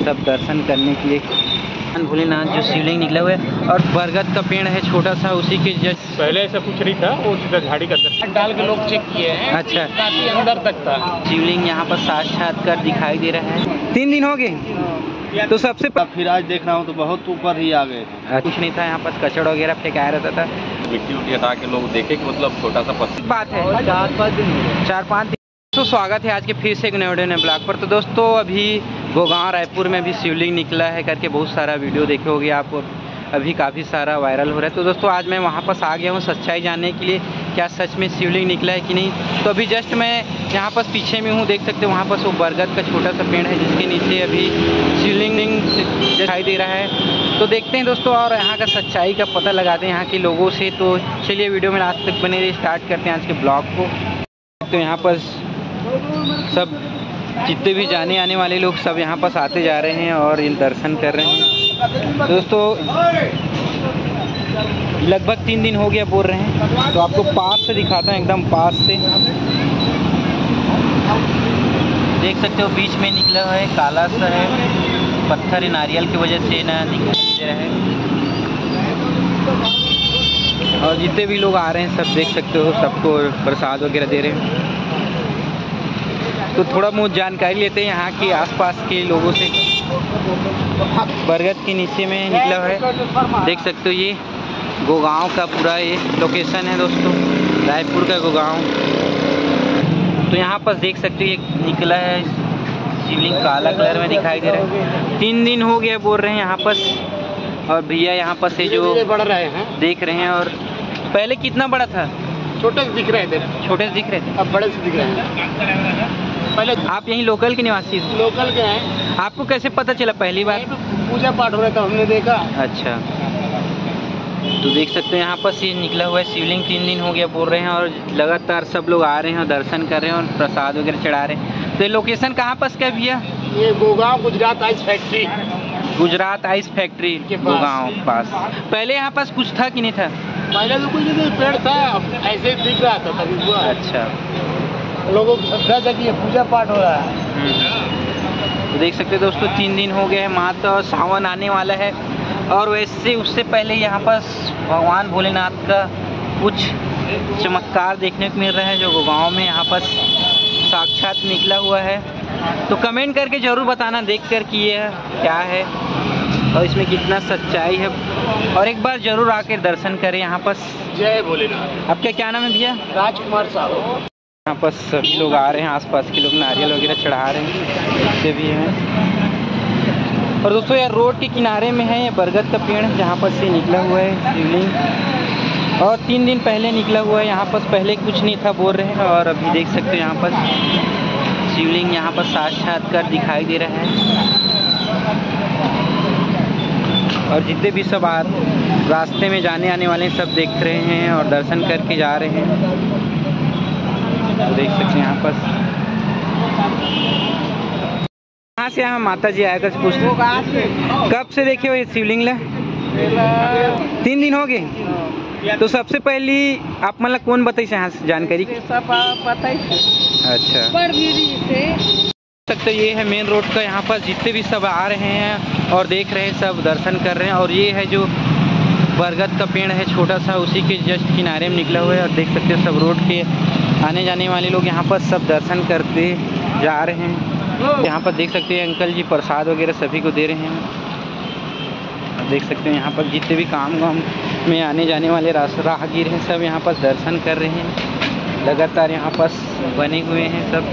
सब दर्शन करने के लिए। भोलेनाथ जो शिवलिंग निकला हुआ है और बरगद का पेड़ है छोटा सा, उसी के जस्ट पहले ऐसा कुछ नहीं था, वो सीधा झाड़ी का अंदर डाल के लोग चेक किए हैं। अच्छा, काफी अंदर तक था शिवलिंग यहाँ पर साक्षात्कार दिखाई दे रहा है। 3 दिन हो गए तो सबसे फिर आज देख रहा हूँ तो बहुत ऊपर ही आ गए थे। कुछ नहीं था यहाँ पर, कचड़ वगैरह फेंकाया रहता था। मिट्टी उट्टी हटा के लोग देखे कि मतलब छोटा सा पत्थर बात है 4-5 दिन। तो स्वागत है आज के फिर से एक नए वीडियो नए ब्लॉग पर। तो दोस्तों अभी गोगांव रायपुर में भी शिवलिंग निकला है करके बहुत सारा वीडियो देखे होगे आप, अभी काफ़ी सारा वायरल हो रहा है। तो दोस्तों आज मैं वहाँ पास आ गया हूँ सच्चाई जानने के लिए, क्या सच में शिवलिंग निकला है कि नहीं। तो अभी जस्ट मैं यहाँ पास पीछे में हूँ, देख सकते हो वहाँ पास वो बरगद का छोटा सा पेड़ है जिसके नीचे अभी शिवलिंग दिखाई दे रहा है। तो देखते हैं दोस्तों और यहाँ का सच्चाई का पता लगाते हैं यहाँ के लोगों से। तो चलिए वीडियो में लास्ट तक बने रहिए, स्टार्ट करते हैं आज के ब्लॉग को। तो यहाँ पर सब जितने भी जाने आने वाले लोग सब यहाँ पास आते जा रहे हैं और इन दर्शन कर रहे हैं। दोस्तों लगभग 3 दिन हो गया बोल रहे हैं, तो आपको पास से दिखाता हूँ, एकदम पास से देख सकते हो। बीच में निकला हुआ है, काला सा है पत्थर, नारियल की वजह से ना दिखाई दे रहा है। और जितने भी लोग आ रहे हैं सब देख सकते हो, सबको प्रसाद वगैरह दे रहे हैं। तो थोड़ा बहुत जानकारी लेते हैं यहाँ के आसपास के लोगों से। बरगद के नीचे में निकला हुआ है, देख सकते हो। ये गोगांव का पूरा ये लोकेशन है दोस्तों, रायपुर का गोगांव। तो यहाँ पर देख सकते हो ये निकला है शिवलिंग, काला कलर में दिखाई दे रहा है। 3 दिन हो गया बोल रहे हैं यहाँ पर। और भैया यहाँ पर से जो बढ़ रहे हैं देख रहे हैं। और पहले कितना बड़ा था? छोटे से दिख रहे थे, छोटे से दिख रहे थे, अब बड़े से दिख रहे हैं। पहले आप यहीं लोकल के निवासी हो? लोकल के हैं। आपको कैसे पता चला पहली बार? पूजा पाठ हो रहा था, हमने देखा। अच्छा, तो देख सकते हैं यहाँ पर ये निकला हुआ है शिवलिंग। 3 दिन हो गया बोल रहे हैं और लगातार सब लोग आ रहे हैं और दर्शन कर रहे हैं और प्रसाद वगैरह चढ़ा रहे हैं। तो ये लोकेशन कहाँ पास का भैया? ये Gogaon Gujarat ice factory, Gujarat ice factory के गोगांव पास। पहले यहाँ पास कुछ था कि नहीं था? पहले तो कुछ नहीं, पेड़ था ऐसे ही दिख रहा था तभी हुआ। अच्छा, लोगों की श्रद्धा जगी है, पूजा पाठ हो रहा है। तो देख सकते हैं दोस्तों 3 दिन हो गए हैं, मात्र और सावन आने वाला है। और वैसे उससे पहले यहाँ पर भगवान भोलेनाथ का कुछ चमत्कार देखने को मिल रहा है जो गोगांव में यहाँ पर साक्षात निकला हुआ है। तो कमेंट करके ज़रूर बताना देख कर कि ये क्या है और इसमें कितना सच्चाई है। और एक बार ज़रूर आकर दर्शन करें यहाँ पर। जय भोलेनाथ। आपका क्या नाम है भैया? राजकुमार साहब। यहाँ पर सभी लोग आ रहे हैं, आसपास के लोग नारियल वगैरह चढ़ा रहे हैं, ये भी हैं। और दोस्तों यार रोड के किनारे में है ये बरगद का पेड़ जहाँ पर से निकला हुआ है शिवलिंग। और 3 दिन पहले निकला हुआ है यहाँ पर, पहले कुछ नहीं था बोल रहे हैं। और अभी देख सकते हो यहाँ पर शिवलिंग यहाँ पर साक्षात्कार दिखाई दे रहा है। और जितने भी सब रास्ते में जाने आने वाले सब देख रहे हैं और दर्शन करके जा रहे हैं। तो देख सकते हैं यहाँ पर कहाँ से यहाँ माता जी आया कर पूछ कब से देखे हो ये शिवलिंग? 3 दिन हो गए। तो सबसे पहली आप मतलब कौन बताई यहाँ से जानकारी? अच्छा, सकते ये है मेन रोड का, यहाँ पर जितने भी सब आ रहे हैं और देख रहे हैं सब दर्शन कर रहे हैं। और ये है जो बरगद का पेड़ है छोटा सा, उसी के जस्ट किनारे में निकला हुआ है। और देख सकते हो सब रोड के आने जाने वाले लोग यहाँ पर सब दर्शन करते जा रहे हैं। यहाँ पर देख सकते हैं अंकल जी प्रसाद वगैरह सभी को दे रहे हैं। देख सकते हैं यहाँ पर जितने भी काम में आने जाने वाले राहगीर हैं सब यहाँ पर दर्शन कर रहे हैं। लगातार यहाँ पर बने हुए हैं सब।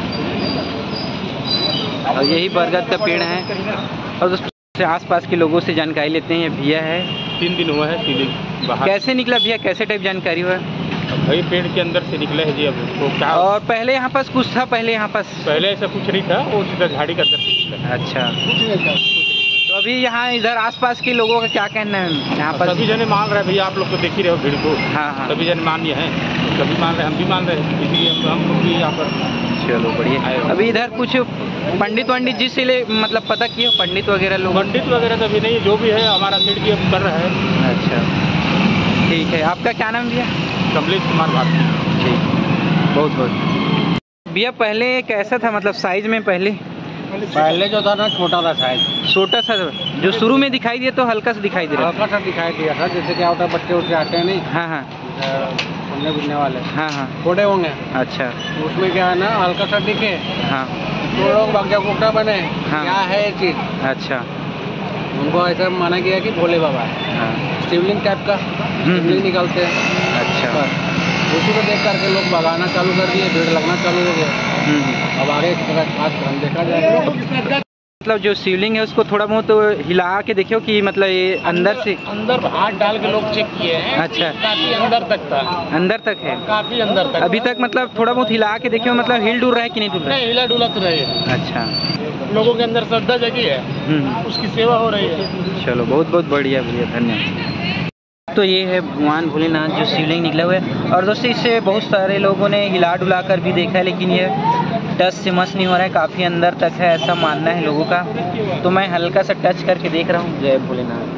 और यही बरगद का पेड़ है। और दोस्तों आसपास के लोगों से जानकारी लेते हैं। ये भैया है, 3 दिन हुआ है शिवलिंग बाहर। कैसे निकला भैया, कैसे टाइप जानकारी हुआ? भाई पेड़ के अंदर से निकला है जी। अब तो क्या, और पहले यहाँ पास कुछ था? पहले यहाँ पास पहले ऐसा कुछ नहीं था, वो सीधा झाड़ी का अंदर से निकला। अच्छा, तो अभी यहाँ इधर आसपास के लोगों का क्या कहना है? यहाँ पर सभी जने मान रहे हैं भैया, आप लोग तो देख ही रहे हो भीड़ को। हाँ, सभी जने मान्य हैं, सभी मान रहे हैं, हम भी मान रहे हैं, इसलिए हम लोग भी यहाँ पर। चलो बढ़िया। अभी इधर कुछ पंडित वंडित जी से मतलब पता किए पंडित वगैरह लोग? पंडित वगैरह तो अभी नहीं, जो भी है हमारा सेठ जी अब कर रहा है। अच्छा ठीक है। आपका क्या नाम भैया? कमलेश कुमार भारती। ठीक, बहुत बहुत। भैया पहले कैसा था मतलब साइज में? पहले पहले जो था ना छोटा था शायद, छोटा सा जो शुरू में दिखाई दिया तो हल्का सा दिखाई दे रहा हल्का सा दिखाई दिया था। जैसे क्या होता है, बच्चे उठे आते हैं नहीं, है। हाँ हाँ सुनने बुनने वाले, हाँ हाँ। थोड़े होंगे। अच्छा। तो उसमें क्या है ना, हल्का सा दिखे हाँ तो लोग भाग्य कुकड़ा बने। हाँ। क्या है ये चीज, अच्छा। उनको ऐसा माना गया कि भोले बाबा है, हाँ। शिवलिंग टाइप का शिवलिंग निकलते हैं। अच्छा। बस उसी को देख करके लोग भगाना चालू कर दिए, भीड़ लगना चालू हो गया। अब आगे की तरह खास क्रम देखा जाएगा। मतलब जो शिवलिंग है उसको थोड़ा बहुत तो हिला के देखियो कि मतलब ये अंदर से, अंदर हाथ डाल के लोग चेक किए हैं। अच्छा। काफी अंदर तक था, अंदर तक है काफी अंदर तक। अभी तक। मतलब थोड़ा बहुत हिला के देखियो, मतलब हिल डुल रहा है कि नहीं डुल रहा नहीं, हिला डुला तो रही है। है? अच्छा। लोगों के अंदर श्रद्धा जगी है, उसकी सेवा हो रही है। चलो बहुत बहुत बढ़िया भैया, धन्यवाद। तो ये है भगवान भोलेनाथ जो शिवलिंग निकला हुआ है। और दोस्तों इसे बहुत सारे लोगों ने हिला डुला कर भी देखा है, लेकिन ये टच से मस नहीं हो रहा है, काफ़ी अंदर तक है ऐसा मानना है लोगों का। तो मैं हल्का सा टच करके देख रहा हूँ। जय भोलेनाथ।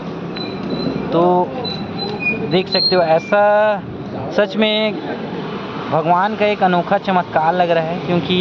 तो देख सकते हो ऐसा सच में भगवान का एक अनोखा चमत्कार लग रहा है, क्योंकि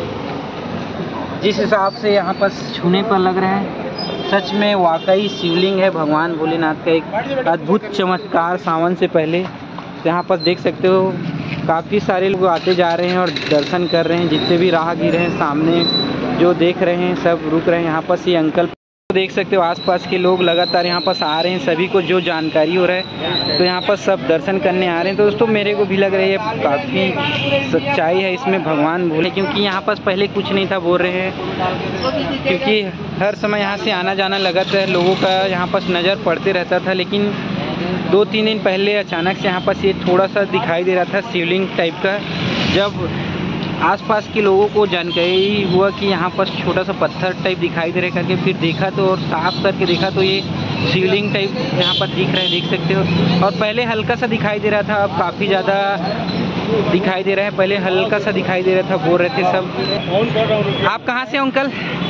जिस हिसाब से यहाँ पर छूने पर लग रहा है सच में वाकई शिवलिंग है भगवान भोलेनाथ का एक अद्भुत चमत्कार। सावन से पहले तो यहाँ पर देख सकते हो काफ़ी सारे लोग आते जा रहे हैं और दर्शन कर रहे हैं। जितने भी राहगीर हैं सामने जो देख रहे हैं सब रुक रहे हैं यहाँ पर। ये अंकल देख सकते हो आसपास के लोग लगातार यहाँ पास आ रहे हैं, सभी को जो जानकारी हो रहा है तो यहाँ पर सब दर्शन करने आ रहे हैं। तो दोस्तों मेरे को भी लग रही है काफ़ी सच्चाई है इसमें भगवान भोले, क्योंकि यहाँ पास पहले कुछ नहीं था बोल रहे हैं, क्योंकि हर समय यहाँ से आना जाना लगा था, लोगों का यहाँ पास नज़र पड़ते रहता था। लेकिन 2-3 दिन पहले अचानक से यहाँ पास ये थोड़ा सा दिखाई दे रहा था शिवलिंग टाइप का। जब आसपास के लोगों को जानकारी हुआ कि यहाँ पर छोटा सा पत्थर टाइप दिखाई दे रहा है करके फिर देखा तो, और साफ करके देखा तो ये शिवलिंग टाइप यहाँ पर दिख रहा है, देख सकते हो। और पहले हल्का सा दिखाई दे रहा था, अब काफ़ी ज़्यादा दिखाई दे रहा है। पहले हल्का सा दिखाई दे रहा था, बोल रहे थे सब। आप कहाँ से हो अंकल?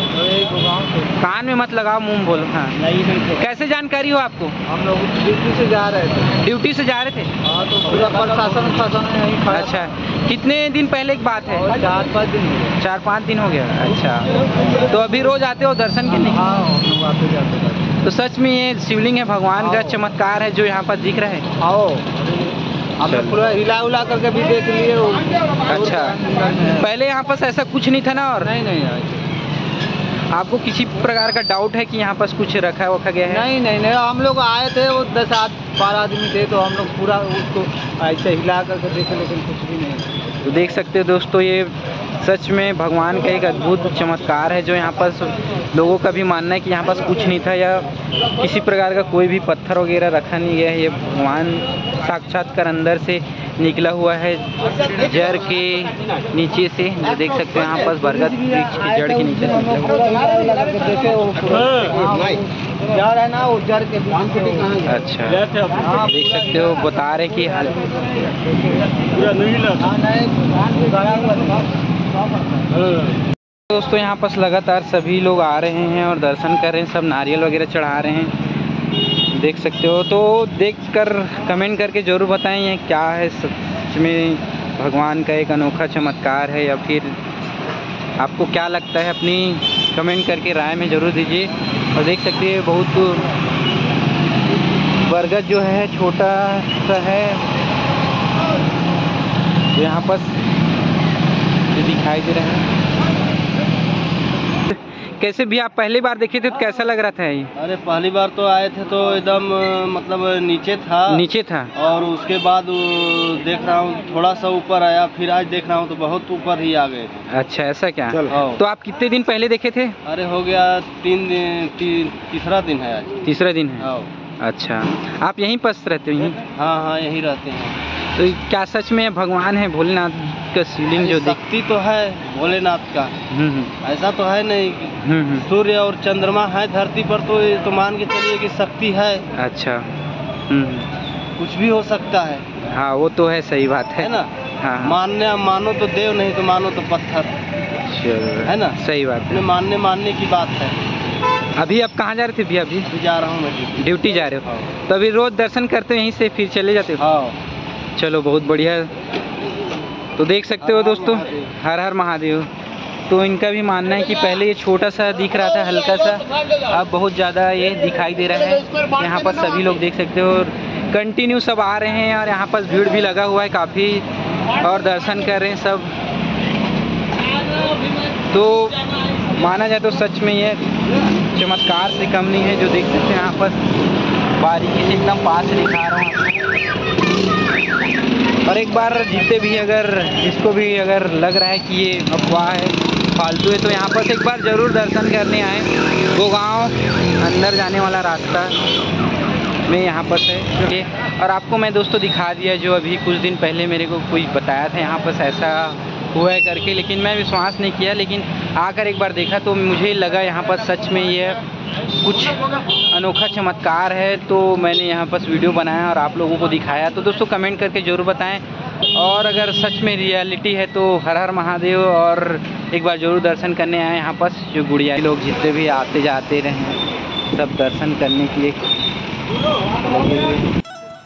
कान में मत लगाओ, मुंह में बोलो। हाँ कैसे जानकारी हो आपको? हम लोग ड्यूटी से जा रहे थे। ड्यूटी से जा रहे थे? हाँ, तो पूरा प्रशासन। अच्छा, कितने दिन पहले की बात है? 4-5 दिन। 4-5 दिन हो गया। अच्छा, तो अभी रोज आते हो दर्शन करने? हाँ, आते जाते। तो सच में ये शिवलिंग है भगवान का चमत्कार है जो यहाँ पर दिख रहा है। आओ हमने पूरा हिला उला करके भी देख लिए। अच्छा, पहले यहाँ पर ऐसा कुछ नहीं था ना? और नहीं आपको किसी प्रकार का डाउट है कि यहाँ पर कुछ रखा गया है? नहीं, हम लोग आए थे, वो 10-12 आदमी थे, तो हम लोग पूरा उसको ऐसे हिला करके देखे, लेकिन कुछ भी नहीं। तो देख सकते हो दोस्तों ये सच में भगवान का एक अद्भुत चमत्कार है, जो यहाँ पर लोगों का भी मानना है कि यहाँ पर कुछ नहीं था या किसी प्रकार का कोई भी पत्थर वगैरह रखा नहीं गया है। ये भगवान साक्षात्कार अंदर से निकला हुआ है जड़ के नीचे से, जो देख सकते हो यहाँ पर बरगद वृक्ष की जड़ के नीचे से अच्छा देख सकते हो। बता रहे कि दोस्तों यहाँ पास लगातार सभी लोग आ रहे हैं और दर्शन कर रहे हैं, सब नारियल वगैरह चढ़ा रहे हैं, देख सकते हो। तो देखकर कमेंट करके ज़रूर बताएं ये क्या है, सच में भगवान का एक अनोखा चमत्कार है या फिर आपको क्या लगता है, अपनी कमेंट करके राय में ज़रूर दीजिए। और देख सकते हैं बहुत बरगद जो है छोटा सा है जो यहाँ पर दिखाई दे रहा है। कैसे भी आप पहली बार देखे थे तो कैसा लग रहा था ये? अरे पहली बार तो आए थे तो एकदम मतलब नीचे था और उसके बाद देख रहा हूँ थोड़ा सा ऊपर आया, फिर आज देख रहा हूँ तो बहुत ऊपर ही आ गए। अच्छा ऐसा क्या? तो आप कितने दिन पहले देखे थे? अरे हो गया 3 दिन, तीसरा दिन है आज। तीसरा दिन है? अच्छा, आप यहीं पास रहते हो? हाँ यहीं रहते हैं। तो क्या सच में भगवान है भोलेनाथ का शिवलिंग जो शक्ति तो है भोलेनाथ का, ऐसा तो है नहीं। सूर्य और चंद्रमा है धरती पर तो ये तो मान के चलिए कि शक्ति है। अच्छा कुछ भी हो सकता है। हाँ वो तो है, सही बात है ना। हाँ मानो तो देव, नहीं तो मानो तो पत्थर, है ना। सही बात है, मानने की बात है। अभी आप कहाँ जा रहे थे भैया? अभी जा रहा हूँ मैं ड्यूटी जा रहे हो। तो अभी रोज दर्शन करते हो यहीं से फिर चले जाते हो? हाँ। चलो बहुत बढ़िया। तो देख सकते हो दोस्तों, हर हर महादेव। तो इनका भी मानना है कि पहले ये छोटा सा दिख रहा था, हल्का सा, अब बहुत ज़्यादा ये दिखाई दे रहा है। यहाँ पर सभी लोग देख सकते हो और कंटिन्यू सब आ रहे हैं और यहाँ पर भीड़ भी लगा हुआ है काफ़ी और दर्शन कर रहे हैं सब। तो माना जाए तो सच में ये चमत्कार से कम नहीं है, जो देख सकते हैं यहाँ पर बारीकी से एकदम पास से दिखा रहा हूँ। और एक बार जितने भी अगर जिसको भी अगर लग रहा है कि ये अफवाह है, फालतू है, तो यहाँ पर एक बार ज़रूर दर्शन करने आए। गोगांव अंदर जाने वाला रास्ता में यहाँ पर है। और आपको मैं दोस्तों दिखा दिया जो अभी कुछ दिन पहले मेरे को कोई बताया था यहाँ पर ऐसा हुआ है करके, लेकिन मैं विश्वास नहीं किया। लेकिन आकर एक बार देखा तो मुझे लगा यहाँ पर सच में ये कुछ अनोखा चमत्कार है। तो मैंने यहाँ पर वीडियो बनाया और आप लोगों को दिखाया। तो दोस्तों कमेंट करके ज़रूर बताएं, और अगर सच में रियलिटी है तो हर हर महादेव, और एक बार ज़रूर दर्शन करने आए यहाँ पर। जो गुड़िया लोग जितने भी आते जाते रहे सब दर्शन करने के लिए लगे हुए।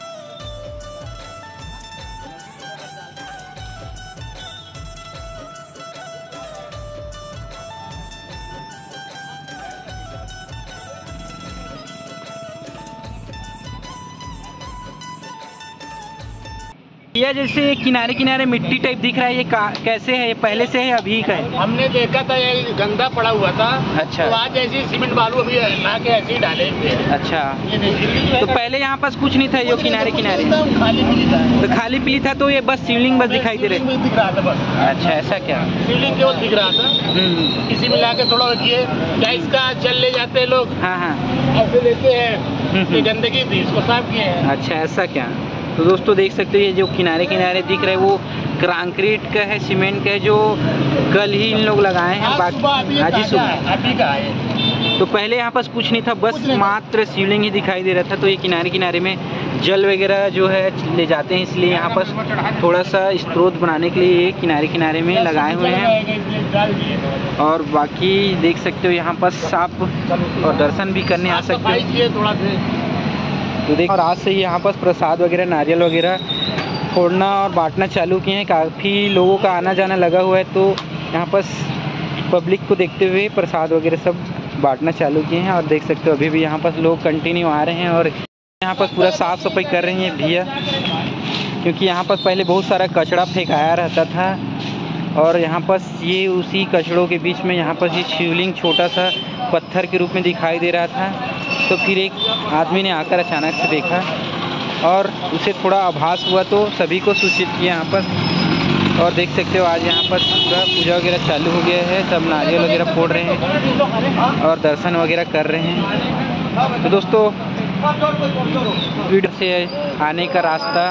ये जैसे किनारे किनारे मिट्टी टाइप दिख रहा है, ये कैसे है? ये पहले से है अभी का है? हमने देखा था ये गंदा पड़ा हुआ था। अच्छा। तो आज ऐसी सीमेंट बालू अभी ला के ऐसे ही डाले थे। अच्छा। तो पहले यहाँ पास कुछ नहीं था, ये किनारे किनारे खाली पीली था। तो खाली पीली था, तो ये बस शिवलिंग बस दिखाई दे रहे? दिख रहा था बस। अच्छा, ऐसा क्या? शिवलिंग केवल दिख रहा था। इसी में लाके थोड़ा रखिए, क्या इसका जल ले जाते हैं लोग। हाँ हाँ, ऐसे लेते हैं, ये गंदगी थी, इसको साफ किए हैं। अच्छा, ऐसा क्या? तो दोस्तों देख सकते हो ये जो किनारे किनारे दिख रहा है वो कंक्रीट का है, सीमेंट का है, जो कल ही इन लोग लगाए हैं। बाकी आज ही सुबह अभी का है। तो पहले यहाँ पास कुछ नहीं था, बस मात्र शिवलिंग ही दिखाई दे रहा था। तो ये किनारे किनारे में जल वगैरह जो है ले जाते हैं, इसलिए यहाँ पास थोड़ा सा स्रोत बनाने के लिए ये किनारे किनारे में लगाए हुए हैं। और बाकी देख सकते हो यहाँ पास आप और दर्शन भी करने आ सकते हो। तो देख, और आज से ही यहाँ पास प्रसाद वगैरह, नारियल वगैरह फोड़ना और बांटना चालू किए हैं। काफ़ी लोगों का आना जाना लगा हुआ है, तो यहाँ पास पब्लिक को देखते हुए प्रसाद वगैरह सब बांटना चालू किए हैं। और देख सकते हो अभी भी यहाँ पास लोग कंटिन्यू आ रहे हैं और यहाँ पास पूरा साफ़ सफाई कर रही हैं भैया, क्योंकि यहाँ पास पहले बहुत सारा कचरा फेंकाया रहता था। और यहाँ पास ये उसी कचड़ों के बीच में यहाँ पास ये शिवलिंग छोटा सा पत्थर के रूप में दिखाई दे रहा था। तो फिर एक आदमी ने आकर अचानक से देखा और उसे थोड़ा आभास हुआ, तो सभी को सूचित किया यहाँ पर। और देख सकते हो आज यहाँ पर पूरा पूजा वगैरह चालू हो गया है, सब नारियल वगैरह फोड़ रहे हैं और दर्शन वगैरह कर रहे हैं। तो दोस्तों वीडियो से आने का रास्ता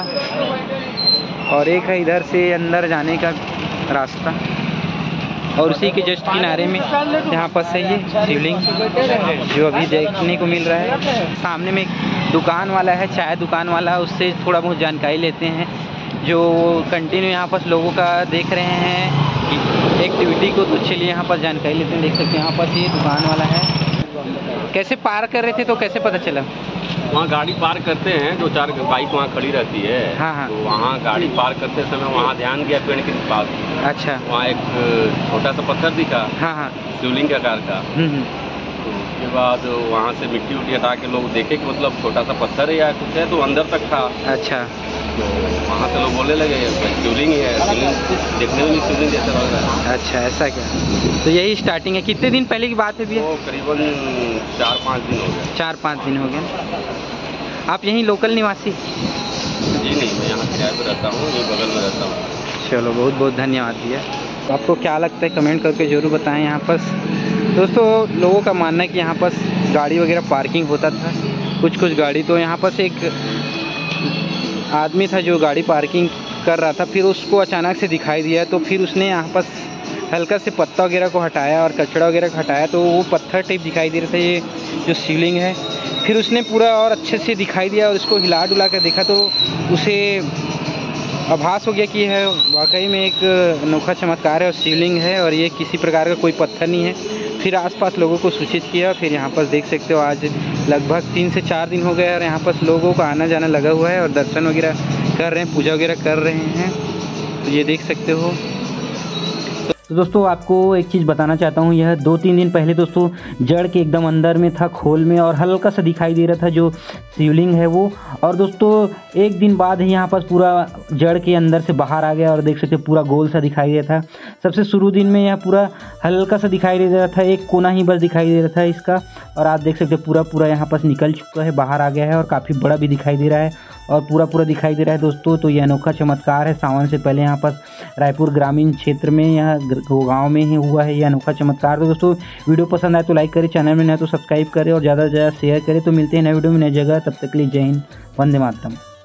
और एक है इधर से अंदर जाने का रास्ता, और उसी के जस्ट किनारे में यहाँ पर से ये शिवलिंग जो अभी देखने को मिल रहा है। सामने में एक दुकान वाला है, चाय दुकान वाला, उससे थोड़ा बहुत जानकारी लेते हैं, जो कंटिन्यू यहाँ पर लोगों का देख रहे हैं एक्टिविटी को, तो चलिए यहाँ पर जानकारी लेते हैं। देख सकते हैं यहाँ पर ये दुकान वाला है। कैसे पार कर रहे थे, तो कैसे पता चला? वहाँ गाड़ी पार करते हैं, 2-4 बाइक वहाँ खड़ी रहती है। हाँ हाँ। तो वहाँ गाड़ी पार करते समय वहाँ ध्यान गया पेड़ के पास। अच्छा। वहाँ एक छोटा सा पत्थर दिखा। हाँ हाँ। शिवलिंग के आकार का। तो उसके बाद वहाँ से मिट्टी उट्टी हटा के लोग देखे कि मतलब छोटा सा पत्थर है या कुछ है, तो अंदर तक था। अच्छा। तो वहाँ से लोग बोलने लगे शिवलिंग है, शिवलिंग देखने में भी शिवलिंग जैसा लग रहा है। अच्छा, ऐसा क्या? तो यही स्टार्टिंग है। कितने दिन पहले की बात है भैया? वो करीबन 4-5 दिन हो गए। 4-5 दिन हो गए। आप यहीं लोकल निवासी? जी नहीं, मैं यहाँ किराए पर रहता हूँ, यही बगल में रहता हूँ। चलो, बहुत बहुत धन्यवाद भैया। आपको क्या लगता है कमेंट करके ज़रूर बताएं। यहाँ पर दोस्तों लोगों का मानना है कि यहाँ पर गाड़ी वगैरह पार्किंग होता था, कुछ गाड़ी। तो यहाँ पर एक आदमी था जो गाड़ी पार्किंग कर रहा था, फिर उसको अचानक से दिखाई दिया, तो फिर उसने यहाँ पर हल्का से पत्ता वगैरह को हटाया और कचड़ा वगैरह को हटाया, तो वो पत्थर टाइप दिखाई दे रहा था ये जो शिवलिंग है। फिर उसने पूरा और अच्छे से दिखाई दिया और उसको हिला डुला कर देखा, तो उसे आभास हो गया कि यह वाकई में एक अनोखा चमत्कार है और शिवलिंग है, और ये किसी प्रकार का कोई पत्थर नहीं है। फिर आसपास लोगों को सूचित किया। फिर यहाँ पर देख सकते हो आज लगभग 3 से 4 दिन हो गए और यहाँ पर लोगों का आना जाना लगा हुआ है और दर्शन वगैरह कर रहे हैं, पूजा वगैरह कर रहे हैं। तो ये देख सकते हो। तो दोस्तों आपको एक चीज़ बताना चाहता हूँ, यह 2-3 दिन पहले दोस्तों जड़ के एकदम अंदर में था, खोल में, और हल्का सा दिखाई दे रहा था जो शिवलिंग है वो। और दोस्तों एक दिन बाद ही यहाँ पर पूरा जड़ के अंदर से बाहर आ गया और देख सकते पूरा गोल सा दिखाई दे रहा था। सबसे शुरू दिन में यह पूरा हल्का सा दिखाई दे रहा था, एक कोना ही बस दिखाई दे रहा था इसका, और आप देख सकते पूरा यहाँ पर निकल चुका है, बाहर आ गया है और काफ़ी बड़ा भी दिखाई दे रहा है और पूरा दिखाई दे रहा है दोस्तों। तो ये अनोखा चमत्कार है, सावन से पहले यहाँ पर रायपुर ग्रामीण क्षेत्र में, यहाँ गाँव में ही हुआ है ये अनोखा चमत्कार। तो दोस्तों वीडियो पसंद आए तो लाइक करें, चैनल में नए तो सब्सक्राइब करें और ज़्यादा से ज़्यादा शेयर करें। तो मिलते हैं नए वीडियो में नई जगह, तब तक के लिए जय हिंद, वंदे मातरम।